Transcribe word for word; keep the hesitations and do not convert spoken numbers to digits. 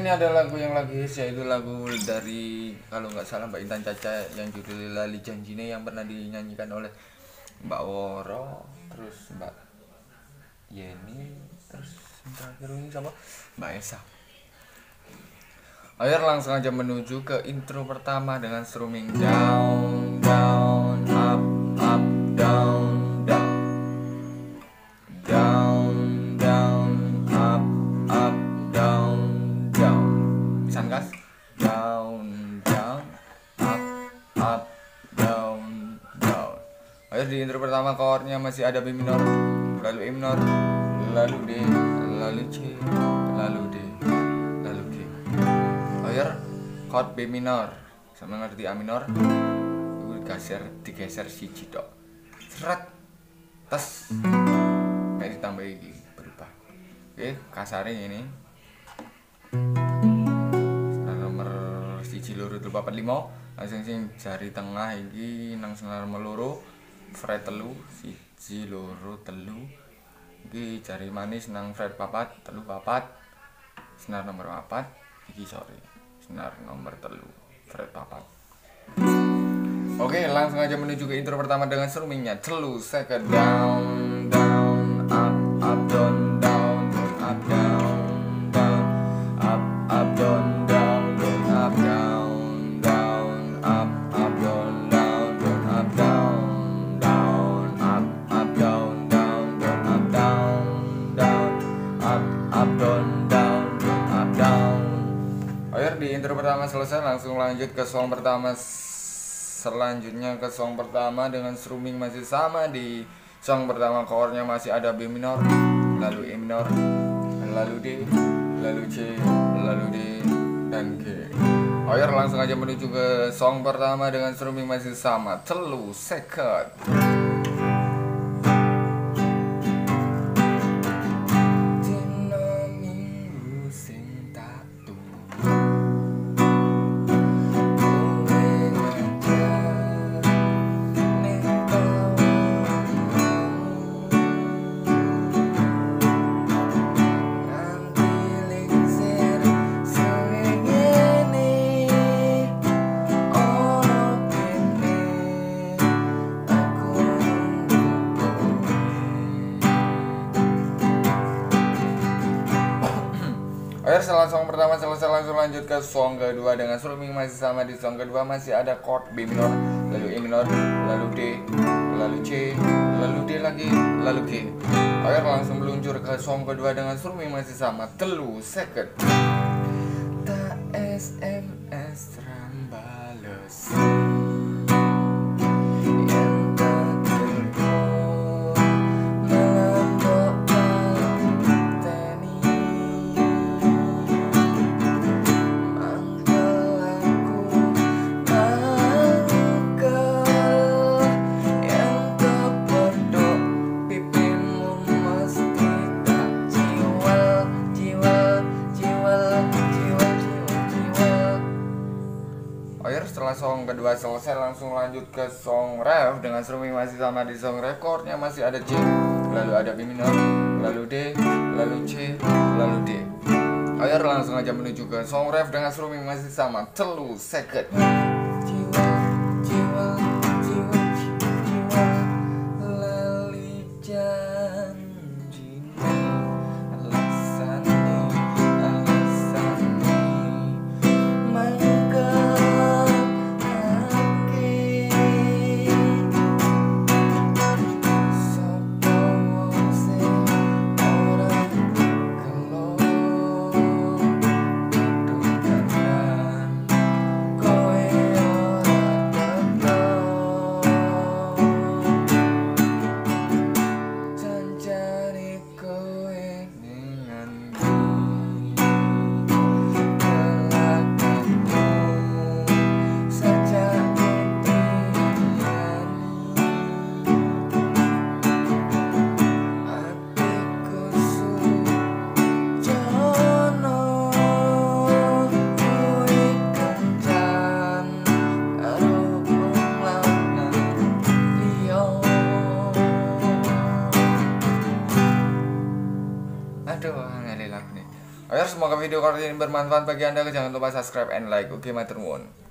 ini ada lagu yang lagi hits, yaitu lagu dari kalau nggak salah Mbak Intan Caca yang judulnya Lali Janjine, yang pernah dinyanyikan oleh Mbak Woro, terus Mbak Yeni, terus yang terakhir ini sama Mbak Esa. Ayo langsung aja menuju ke intro pertama dengan strumming down, down, up, up, down, down, down, down, up, up, down, down. Bisa kas? Down, down, up, up, down, down. Ayo di intro pertama chordnya masih ada B minor, lalu E minor, lalu D, lalu C, lalu D, lalu G. Ayo chord B minor, sama ngerti A minor, itu digeser, digeser siji tok. Seret, tes, kayak ditambah iki berubah. Oke, kasarnya ini. Senar nomor siji loro telu papat lima, langsung sing jari tengah iki nang senar meloro, fret telu, siji loro telu. Iki jari manis nang fret papat, telu papat, senar nomor papat, iki sorry, senar nomor telu, fret papat. Oke, langsung aja menuju ke intro pertama dengan strummingnya. Telu second down, down, up, up, down, down, up, down, down, up, up, down, down, down, up, down, down, up, up, down, down, down, up, down, down, up, up, down, down, down, up, down, down, up, up, down, down, down, up, down. Ayo di intro pertama selesai, langsung lanjut ke song pertama. Selanjutnya ke song pertama dengan strumming masih sama. Di song pertama chordnya masih ada B minor, lalu E minor, lalu D, lalu C, lalu D, dan G. Ayo langsung aja menuju ke song pertama dengan strumming masih sama. Telu second. Akhir setelah song pertama selesai, langsung lanjut ke song kedua dengan strumming masih sama. Di song kedua masih ada chord B minor, lalu E minor, lalu D, lalu C, lalu D lagi, lalu G. Akhir langsung meluncur ke song kedua dengan strumming masih sama. Telu second. Tak S M S rambales. Setelah song kedua selesai, langsung lanjut ke song ref dengan strumming masih sama. Di song ref chordnya masih ada C, lalu ada B minor, lalu D, lalu C, lalu D. Ayo langsung aja menuju ke song ref dengan strumming masih sama. Telu second. Jiwa, jiwa, jiwa, jiwa, lali janjine, alasane, alasane, mangga. Aduh, ngeli lagu nih. Ayo semoga video kali ini bermanfaat bagi Anda. Jangan lupa subscribe and like. Oke, matur nuwun.